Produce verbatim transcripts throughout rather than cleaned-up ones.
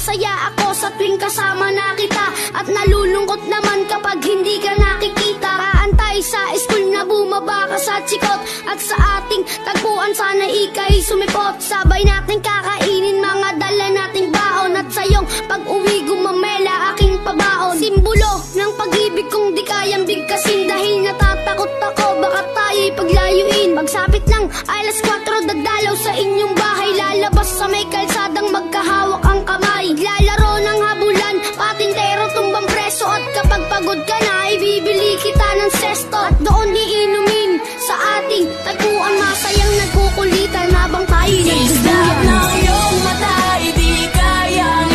Masaya ako sa tuwing kasama na kita, at nalulungkot naman kapag hindi ka nakikita. Kaantay sa school na bumaba ka sa chikot, at sa ating tagpuan sana ika'y sumipot. Sabay natin kakainin mga dala nating baon, at sa iyong pag-uwi gumamela aking pabaon. Simbolo ng pag-ibig kong di kayang bigkasin, dahil natatakot ako baka tayo'y paglayuin. Pagsapit ng alas kwatro dadalaw sa inyong bahay, lalabas sa may kalsadang magkahawak ang kamay. Lalaro ng habulan, patintero tumbang preso, at kapag pagod ka na ibibili kita ng sesto. At doon iinumin sa ating tagpuan, masayang nagkukulitan habang tayo'y nagduduyan. ng iyong mata, hindi kayang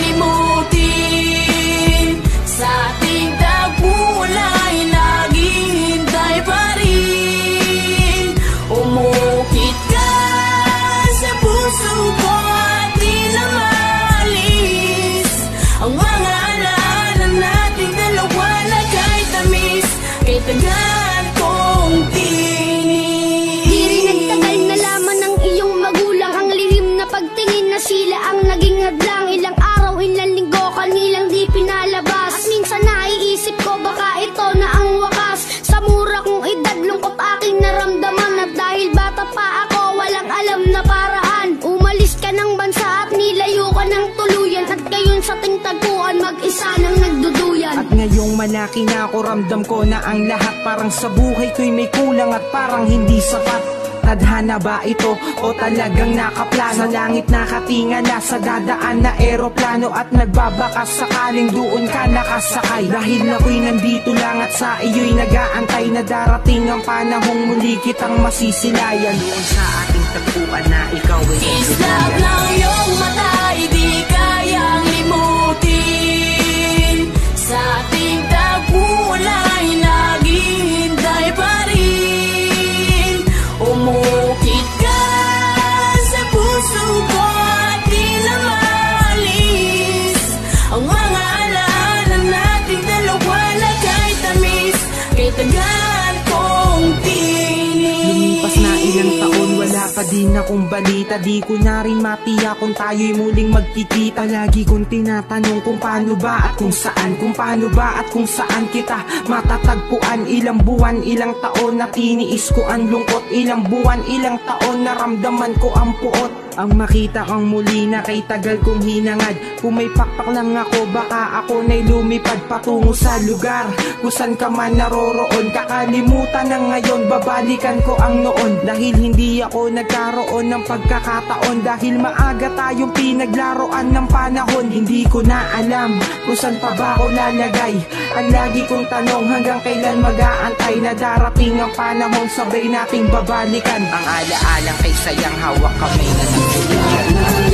limutin. Sa ating tagpuan ay naghihintay pa rin. Umukit ka sa puso ko at di na maalis ang mga alaala nating dalawa na kahit tamis, kay tagal kong tinis. Di rin nagtagal na laman ng iyong magulang, ang lihim na pagtingin na sila ang naging hadlang. Ilang araw, ilang linggo kanilang di pinalabas, at minsan naiisip ko baka ito na ang wakas. Sa mura kong edad lungkot aking naramdaman, at dahil bata pa ako walang alam na paraan. Umalis ka ng bansa at nilayo ka ng tuluyan, at gayon sa ting tagpuan mag-isa nang nagduduyan. At ngayong malaki na ako, ramdam ko na ang lahat parang sa buhay ko'y may kulang at parang hindi sapat. Tadhana ba ito o talagang nakaplano? Sa langit nakatingala sa dadaan na eroplano, at nagbabakas sakaling doon ka nakasakay. Dahil ako'y nandito lang at sa iyo'y nag-aantay na darating ang panahong muli kitang masisilayan. Doon sa ating tagpuan na ikaw ay Islap ng iyong mata, hindi kayang limutin. Sa ating tagpuan ay naghihintay pa rin. Umukit ka sa puso ko at di na maalis ang mga alaala nating dalawa na kahit tamis, kay tagal kong tinis. Lumipas na ilang taon, wala pa din akong balita. Di ko na rin matiyak kung tayo'y muling magkikita. Lagi kong tinatanong kung paano ba at kung saan, kung paano ba at kung saan kita matatagpuan. Ilang buwan, ilang taon na tiniis ko ang lungkot. Ilang buwan, ilang taon naramdaman ko ang puot. Ang makita kang muli na kay tagal kong hinangad. Kung may pakpak lang ako, baka ako na'y lumipad patungo sa lugar kung saan ka man naroroon. Kakalimutan na ngayon, babalikan ko ang noon. Dahil hindi ako nagkaroon ng pagkakataon, dahil maaga tayong pinaglaruan ng panahon. Hindi ko na alam kung saan pa ba ako lalagay. Ang lagi kong tanong, hanggang kailan mag-aantay na darating ang panahon sabay nating babalikan. Ang ala-alang kay sayang hawak kamay na nagtuluyan.